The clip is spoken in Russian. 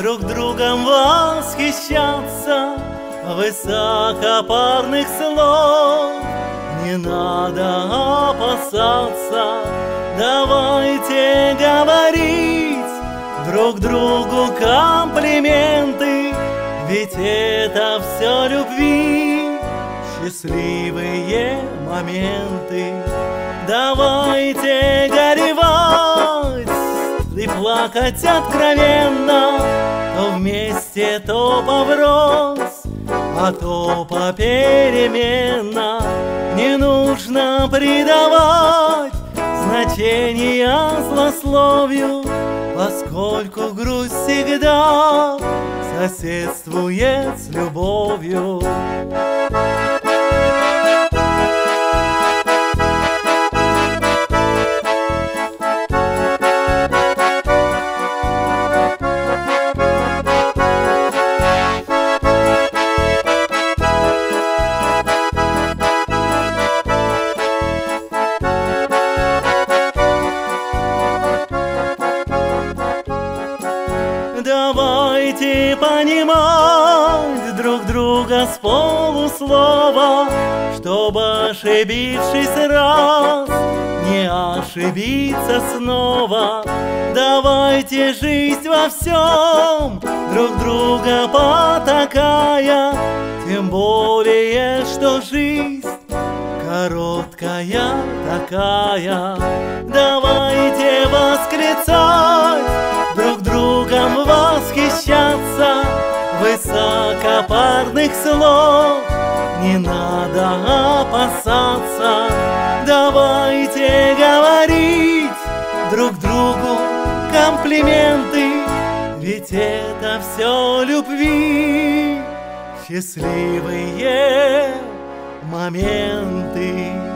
друг другом восхищаться, высокопарных слов не надо опасаться. Давайте говорить друг другу комплименты, ведь это все любви, счастливые моменты. Давайте горевать и плакать откровенно, то вместе, то поврось, а то попеременно. Не нужно придавать значения злословию, поскольку грусть всегда соседствует с любовью. Давайте понимать друг друга с полуслова, чтобы, ошибившись раз, не ошибиться снова. Давайте жить во всем, друг друга потакая, тем более, что жизнь короткая такая. Давайте восклицать, друг другом восхищаться, высокопарных слов не надо опасаться. Давайте говорить друг другу комплименты, ведь это все любви, счастливые моменты.